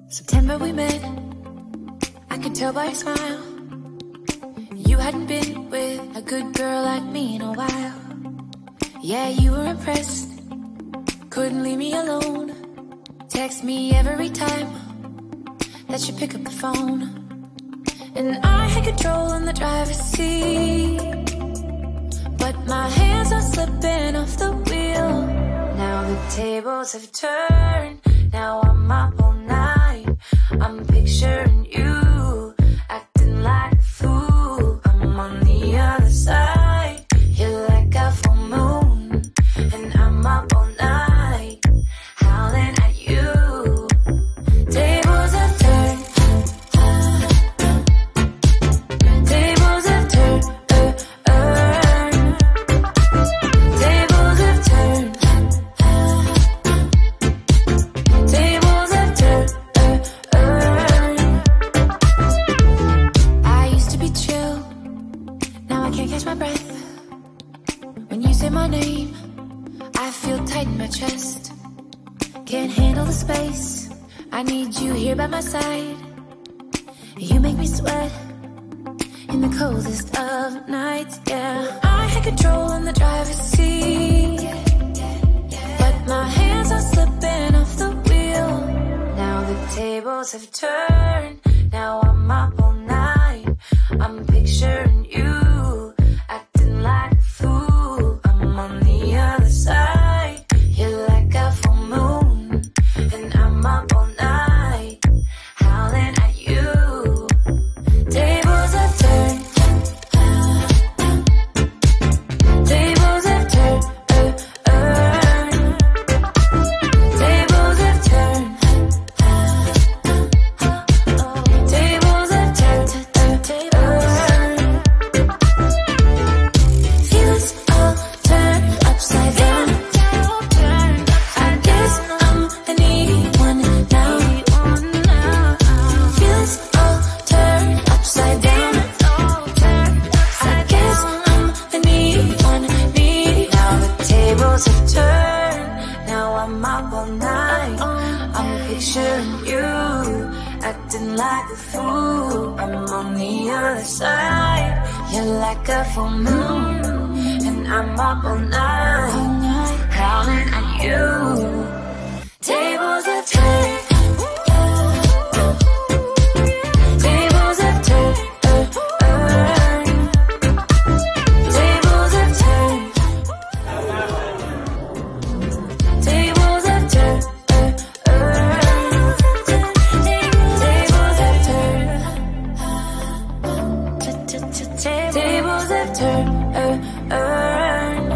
September we met, I could tell by your smile. You hadn't been with a good girl like me in a while. Yeah, you were impressed, couldn't leave me alone. Text me every time that you pick up the phone. And I had control in the driver's seat, but my hands are slipping off the wheel. Now the tables have turned, now I'm up all night. I'm picturing you, acting like a fool. I'm on the other side, you're like a full moon. And I'm up all night, howling at you. Tables have turned, tables have turned, tables have turned, tables have turned. I used to be chill, now I can't catch my breath. When you say my name, I feel tight in my chest. Can't handle the space, I need you here by my side. You make me sweat in the coldest of nights, yeah. I had control in the driver's seat, but my hands are slipping off the wheel. Now the tables have turned, now I'm up all night. I'm picturing you, acting like a fool. I'm on the other side, you're like a full moon. And I'm up all night, howling at you. Tables have turned, tables have turned, tables have turned, tables have turned, feelings all turned upside down. I guess I'm the needy one now. Feelings all turned upside down. I guess I'm the needy one, needy. Now the tables have turned, now I'm up all night. I'm picturing you, acting like a fool. I'm on the other side, you're like a full moon. And I'm up all night, howling at you. Tables have turned, tables have turned, tables have turned, tables have turned, tables have turned, tables have turned.